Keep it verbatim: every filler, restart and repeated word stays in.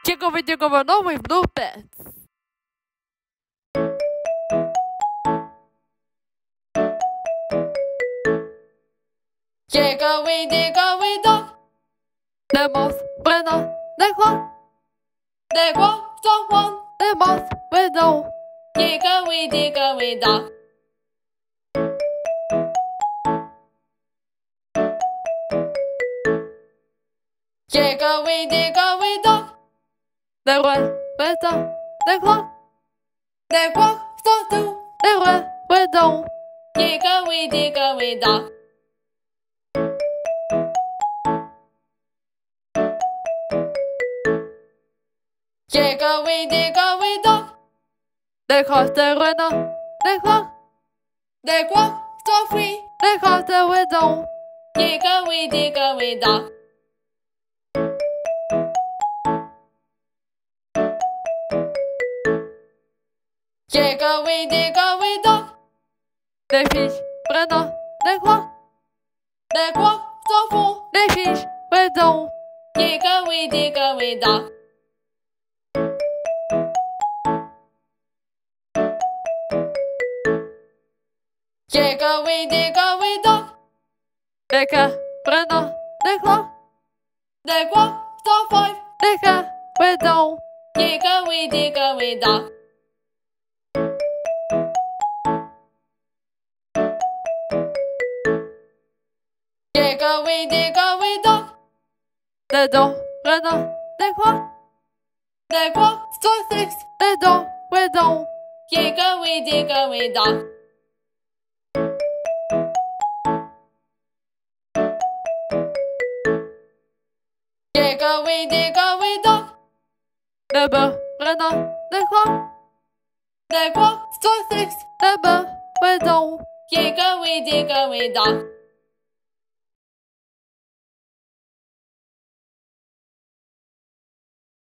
Hickory Dickory no with no pets. Hickory Dickory Dock. Les monstres prennent des croix, des croix sans prendre les monstres prennent. Hickory Dickory Dock. Hickory Dickory Dock. Les rois prennent des croix, des croix sans tout, les rois prennent. Hickory Dickory Dock. Hickory Dickory Dock. Des croix de renard, des croix, des croix s'enfuient, des croix de renard. Hickory Dickory Dock. Hickory Dickory Dock. Les fiches prennent des croix, des croix s'en font, les fiches prennent. Hickory Dickory Dock. Hickory Dickory Dock. Les cas prennent des croix, des croix sans feuilles, les cas prennent. Hickory Dickory Dock. Hickory Dickory Dock. Les dents prennent des croix, des croix sans sexe, les dents prennent. Hickory Dickory Dock. Hickory Dickory Dock. Les bœufs prennent des croix, des croix sans sexe, les bœufs prennent. Hickory Dickory Dock.